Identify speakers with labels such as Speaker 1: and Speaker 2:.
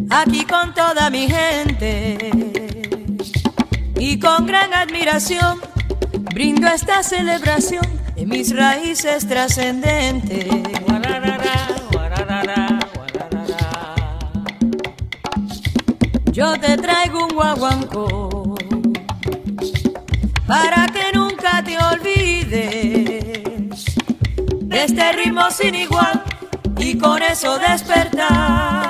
Speaker 1: aquí con toda mi gente y con gran admiración brindo esta celebración de mis raíces trascendentes. Yo te traigo un guaguancó para que nunca te olvides de este ritmo sin igual y con eso despertar.